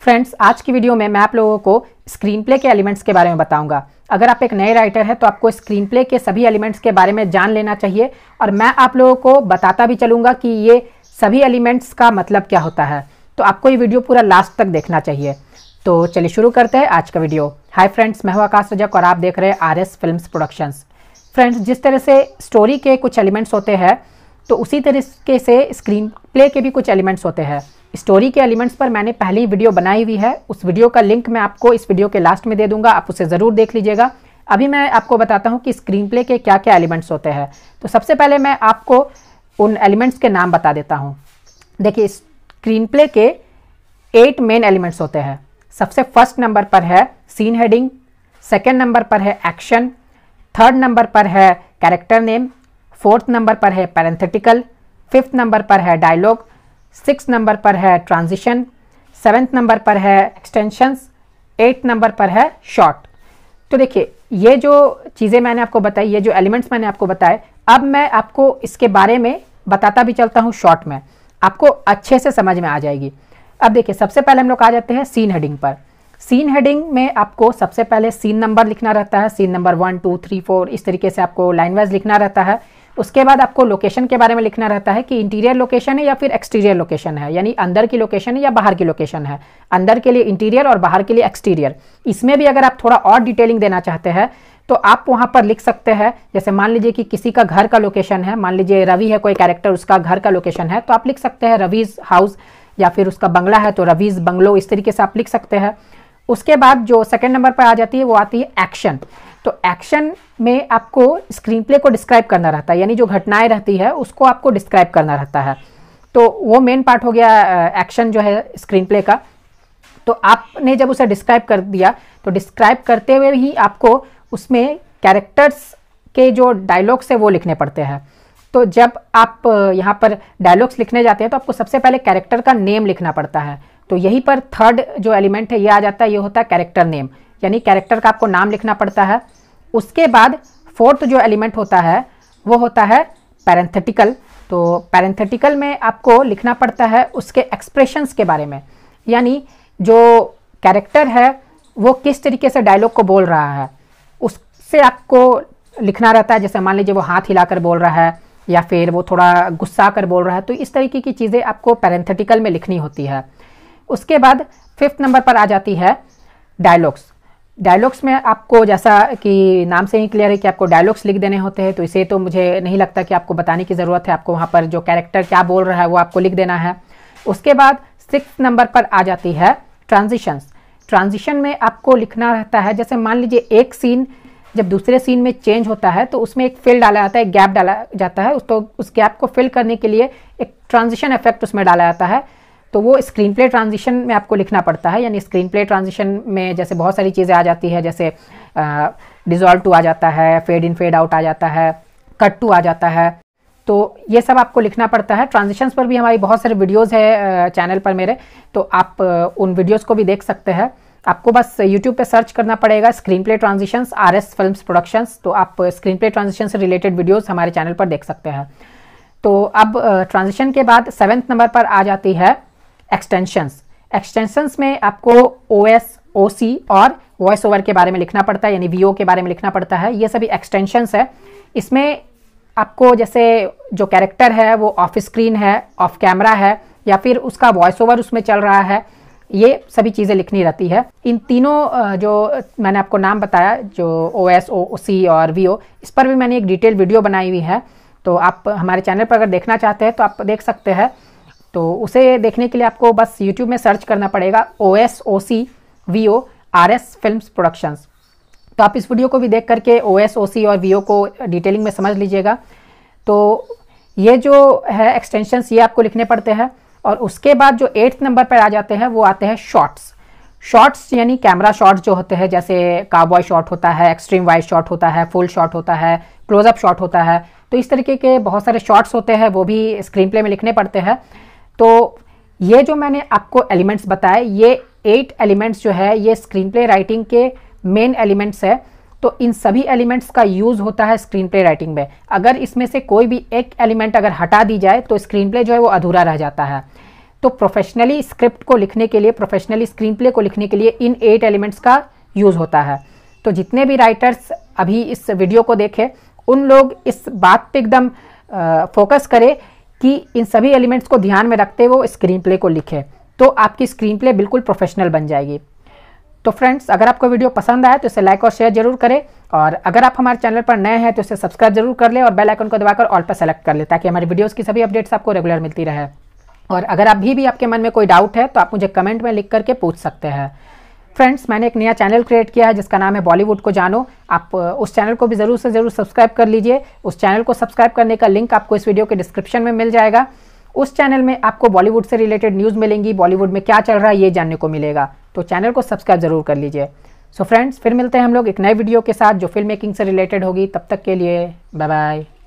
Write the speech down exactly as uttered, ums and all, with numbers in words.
Friends, आज की video में मैं आप लोगों को स्क्रीन प्ले के एलिमेंट्स के बारे में बताऊंगा। अगर आप एक नए राइटर हैं तो आपको स्क्रीन प्ले के सभी एलिमेंट्स के बारे में जान लेना चाहिए और मैं आप लोगों को बताता भी चलूंगा कि ये सभी एलिमेंट्स का मतलब क्या होता है। तो आपको ये वीडियो पूरा लास्ट तक देखना चाहिए। तो चलिए शुरू करते हैं आज का वीडियो। हाय फ्रेंड्स, मैं हूं आकाश रजक और आप देख रहे हैं R S films productions. Friends, जिस तरह से स्टोरी के कुछ एलिमेंट्स होते हैं तो उसी तरीके से स्क्रीन प्ले के भी कुछ एलिमेंट्स होते हैं। स्टोरी के एलिमेंट्स पर मैंने पहली वीडियो बनाई हुई है, उस वीडियो का लिंक मैं आपको इस वीडियो के लास्ट में दे दूंगा, आप उसे ज़रूर देख लीजिएगा। अभी मैं आपको बताता हूं कि स्क्रीन प्ले के क्या क्या एलिमेंट्स होते हैं। तो सबसे पहले मैं आपको उन एलिमेंट्स के नाम बता देता हूं। देखिए, स्क्रीन प्ले के एट मेन एलिमेंट्स होते हैं। सबसे फर्स्ट नंबर पर है सीन हेडिंग, सेकेंड नंबर पर है एक्शन, थर्ड नंबर पर है कैरेक्टर नेम, फोर्थ नंबर पर है पैरेंथेटिकल, फिफ्थ नंबर पर है डायलॉग, सिक्स नंबर पर है ट्रांजिशन, सेवेंथ नंबर पर है एक्सटेंशंस, एट नंबर पर है शॉर्ट। तो देखिए, ये जो चीज़ें मैंने आपको बताई, ये जो एलिमेंट्स मैंने आपको बताए, अब मैं आपको इसके बारे में बताता भी चलता हूँ शॉर्ट में, आपको अच्छे से समझ में आ जाएगी। अब देखिए, सबसे पहले हम लोग आ जाते हैं सीन हेडिंग पर। सीन हेडिंग में आपको सबसे पहले सीन नंबर लिखना रहता है, scene number one two three four, इस तरीके से आपको लाइन वाइज लिखना रहता है। उसके बाद आपको लोकेशन के बारे में लिखना रहता है कि इंटीरियर लोकेशन है या फिर एक्सटीरियर लोकेशन है, यानी अंदर की लोकेशन है या बाहर की लोकेशन है। अंदर के लिए इंटीरियर और बाहर के लिए एक्सटीरियर। इसमें भी अगर आप थोड़ा और डिटेलिंग देना चाहते हैं तो आप वहां पर लिख सकते हैं। जैसे मान लीजिए कि किसी का घर का लोकेशन है, मान लीजिए रवि है कोई कैरेक्टर, उसका घर का लोकेशन है, तो आप लिख सकते हैं रवीज हाउस, या फिर उसका बंगला है तो रवीज बंगलो, इस तरीके से आप लिख सकते हैं। उसके बाद जो सेकंड नंबर पर आ जाती है वो आती है एक्शन। तो एक्शन में आपको स्क्रीन प्ले को डिस्क्राइब करना रहता है, यानी जो घटनाएं रहती है उसको आपको डिस्क्राइब करना रहता है। तो वो मेन पार्ट हो गया एक्शन जो है स्क्रीन प्ले का। तो आपने जब उसे डिस्क्राइब कर दिया तो डिस्क्राइब करते हुए ही आपको उसमें कैरेक्टर्स के जो डायलॉग्स है वो लिखने पड़ते हैं। तो जब आप यहाँ पर डायलॉग्स लिखने जाते हैं तो आपको सबसे पहले कैरेक्टर का नेम लिखना पड़ता है। तो यहीं पर थर्ड जो एलिमेंट है ये आ जाता है, ये होता है कैरेक्टर नेम, यानी कैरेक्टर का आपको नाम लिखना पड़ता है। उसके बाद फोर्थ जो एलिमेंट होता है वो होता है पैरेंथेटिकल। तो पैरेंथेटिकल में आपको लिखना पड़ता है उसके एक्सप्रेशंस के बारे में, यानी जो कैरेक्टर है वो किस तरीके से डायलॉग को बोल रहा है उससे आपको लिखना रहता है। जैसे मान लीजिए वो हाथ हिलाकर बोल रहा है या फिर वो थोड़ा गुस्सा कर बोल रहा है, तो इस तरीके की चीज़ें आपको पैरेंथेटिकल में लिखनी होती है। उसके बाद फिफ्थ नंबर पर आ जाती है डायलॉग्स। डायलॉग्स में आपको, जैसा कि नाम से ही क्लियर है कि आपको डायलॉग्स लिख देने होते हैं, तो इसे तो मुझे नहीं लगता कि आपको बताने की ज़रूरत है। आपको वहाँ पर जो कैरेक्टर क्या बोल रहा है वो आपको लिख देना है। उसके बाद सिक्स नंबर पर आ जाती है ट्रांजिशंस। ट्रांजिशन में आपको लिखना रहता है, जैसे मान लीजिए एक सीन जब दूसरे सीन में चेंज होता है तो उसमें एक फिल डाला जाता है, एक गैप डाला जाता है, तो उस गैप को फिल करने के लिए एक ट्रांजिशन इफेक्ट उसमें डाला जाता है। तो वो स्क्रीन प्ले ट्रांजिशन में आपको लिखना पड़ता है। यानी स्क्रीन प्ले ट्रांजिशन में जैसे बहुत सारी चीज़ें आ जाती है, जैसे डिजॉल्व टू आ जाता है, फेड इन फेड आउट आ जाता है, कट टू आ जाता है, तो ये सब आपको लिखना पड़ता है। ट्रांजिशंस पर भी हमारी बहुत सारे वीडियोज़ है चैनल पर मेरे, तो आप उन वीडियोज़ को भी देख सकते हैं। आपको बस यूट्यूब पे सर्च करना पड़ेगा screen play transitions R S films productions, तो आप स्क्रीन प्ले ट्रांजिशन से रिलेटेड वीडियोज़ हमारे चैनल पर देख सकते हैं। तो अब ट्रांजिशन के बाद सेवेंथ नंबर पर आ जाती है एक्सटेंशंस। एक्सटेंशंस में आपको ओ एस, ओ सी और वॉइस ओवर के बारे में लिखना पड़ता है, यानी वी ओ के बारे में लिखना पड़ता है। ये सभी एक्सटेंशंस है। इसमें आपको जैसे जो कैरेक्टर है वो ऑफ स्क्रीन है, ऑफ कैमरा है, या फिर उसका वॉइस ओवर उसमें चल रहा है, ये सभी चीज़ें लिखनी रहती है। इन तीनों जो मैंने आपको नाम बताया, जो ओ एस, ओ सी और वी ओ, इस पर भी मैंने एक डिटेल वीडियो बनाई हुई है। तो आप हमारे चैनल पर अगर देखना चाहते हैं तो आप देख सकते हैं। तो उसे देखने के लिए आपको बस यूट्यूब में सर्च करना पड़ेगा O S, O C, V O, R S films productions. तो आप इस वीडियो को भी देख करके ओ एस, ओ सी और वी ओ को डिटेलिंग में समझ लीजिएगा। तो ये जो है एक्सटेंशंस, ये आपको लिखने पड़ते हैं। और उसके बाद जो एट्थ नंबर पर आ जाते हैं वो आते हैं शॉट्स। शॉट्स यानी कैमरा शॉट्स जो होते हैं, जैसे काउबॉय शॉट होता है, एक्सट्रीम वाइड शॉट होता है, फुल शॉट होता है, क्लोजअप शॉट होता है। तो इस तरीके के बहुत सारे शॉट्स होते हैं, वो भी स्क्रीन प्ले में लिखने पड़ते हैं। तो ये जो मैंने आपको एलिमेंट्स बताए, ये एट एलिमेंट्स जो है ये स्क्रीन प्ले राइटिंग के मेन एलिमेंट्स है। तो इन सभी एलिमेंट्स का यूज़ होता है स्क्रीन प्ले राइटिंग में। अगर इसमें से कोई भी एक एलिमेंट अगर हटा दी जाए तो स्क्रीन प्ले जो है वो अधूरा रह जाता है। तो प्रोफेशनली स्क्रिप्ट को लिखने के लिए, प्रोफेशनली स्क्रीन प्ले को लिखने के लिए इन एट एलिमेंट्स का यूज़ होता है। तो जितने भी राइटर्स अभी इस वीडियो को देखें उन लोग इस बात पे एकदम फोकस करें कि इन सभी एलिमेंट्स को ध्यान में रखते हुए वो स्क्रीन प्ले को लिखें, तो आपकी स्क्रीन प्ले बिल्कुल प्रोफेशनल बन जाएगी। तो फ्रेंड्स, अगर आपको वीडियो पसंद आए तो इसे लाइक और शेयर जरूर करें, और अगर आप हमारे चैनल पर नए हैं तो इसे सब्सक्राइब जरूर कर लें और बेल आइकन को दबाकर ऑल पर सेलेक्ट कर लें, ताकि हमारी वीडियोस की सभी अपडेट्स आपको रेगुलर मिलती रहे। और अगर अभी भी आपके मन में कोई डाउट है तो आप मुझे कमेंट में लिख करके पूछ सकते हैं। फ्रेंड्स, मैंने एक नया चैनल क्रिएट किया है जिसका नाम है बॉलीवुड को जानो। आप उस चैनल को भी ज़रूर से ज़रूर सब्सक्राइब कर लीजिए। उस चैनल को सब्सक्राइब करने का लिंक आपको इस वीडियो के डिस्क्रिप्शन में मिल जाएगा। उस चैनल में आपको बॉलीवुड से रिलेटेड न्यूज़ मिलेंगी, बॉलीवुड में क्या चल रहा है ये जानने को मिलेगा, तो चैनल को सब्सक्राइब जरूर कर लीजिए। सो फ्रेंड्स, फिर मिलते हैं हम लोग एक नए वीडियो के साथ जो फिल्म मेकिंग से रिलेटेड होगी। तब तक के लिए बाय बाय।